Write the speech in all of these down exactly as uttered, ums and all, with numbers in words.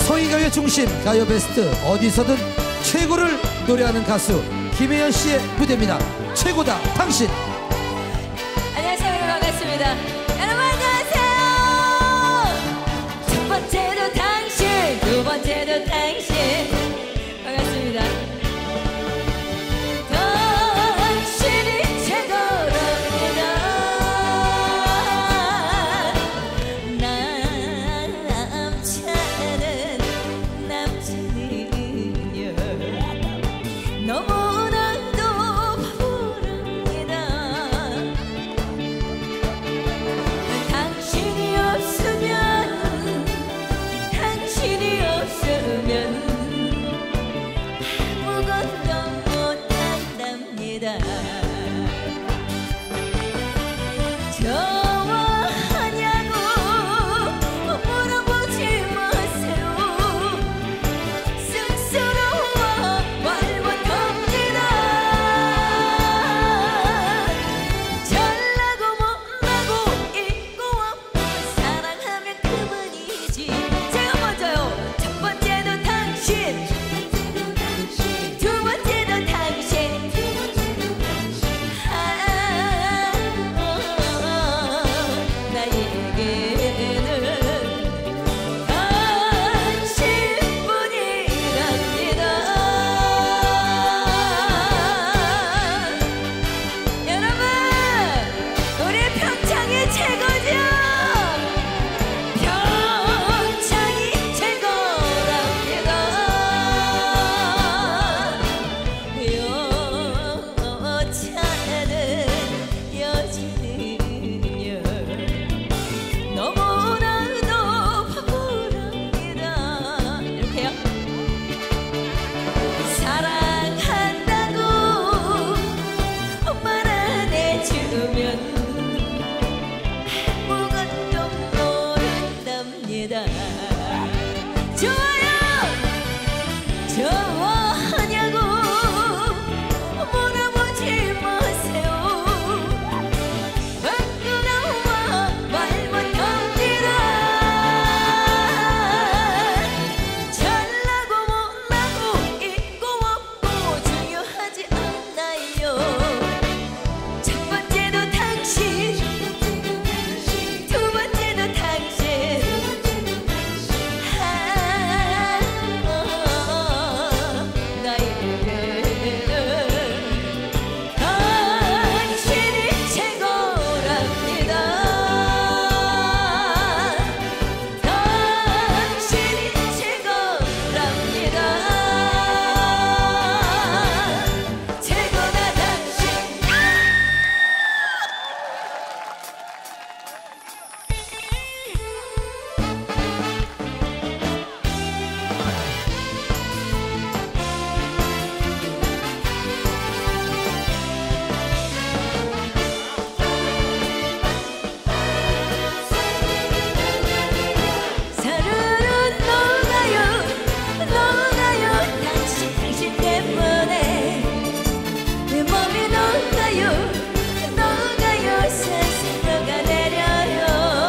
성인가요 중심 가요 베스트 어디서든 최고를 노래하는 가수 김혜연 씨의 무대입니다. 최고다 당신. 안녕하세요. 여러분 반갑습니다. 여러분 안녕하세요. 첫 번째도 당신, 두 번째도 당신. 반갑습니다. 당신이 최고랍니다. 남자는 남자는요 너무나도 바보랍니다. 당신이 없으면 당신이 없으면 아무것도 못한답니다. 좋아하냐고 물어보지 마세요. 쑥스러워 말 못합니다. 잘나고 못나고 있고 없고 사랑하면 그만이지. 제가 먼저요. 첫 번째도 당신, 두 번째도 당신. 아, 어, 나에게는 당신뿐이랍니다. 여러분, 우리 평창이 최고죠? 평창이 최고랍니다. 여자는 여자는요 너무나도 바보랍니다. 이렇게요. 사랑한다고 말 안 해주면 아무것도 모른답니다. 좋아요. 좋아하냐고 물어보지 마세요. 밖으로 나와 말 못합니다. 잘나고 못나고 있고 없고 중요하지 않나요. 첫 번째도 당신, 두 번째도 당신. 아, 어, 나에게는 당신이 최고랍니다. 당신이 최고랍니다. 최고다 당신. 사르르 녹아요 녹아요 당신 당신 때문에 내 몸이 녹아요 녹아요 살살 녹아내려요.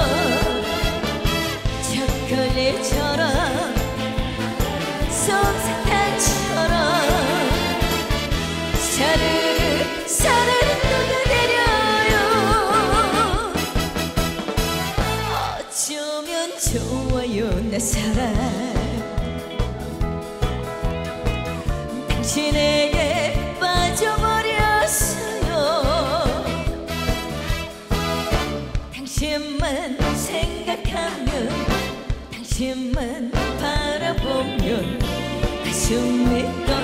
초콜릿처럼 솜사탕처럼 사르르 사르르 녹아내려요. 어쩌면 좋아요 내 사랑. 당신에게 빠져버렸어요. 당신만 생각하면 당신만 바라보면 가슴이